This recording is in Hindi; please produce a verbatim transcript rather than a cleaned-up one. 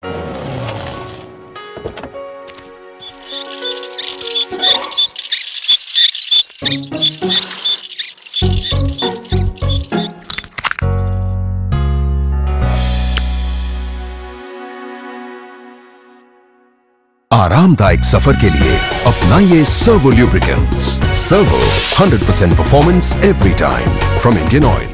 आरामदायक सफर के लिए अपनाइए Servo lubricants. Servo hundred percent performance every time from Indian oil.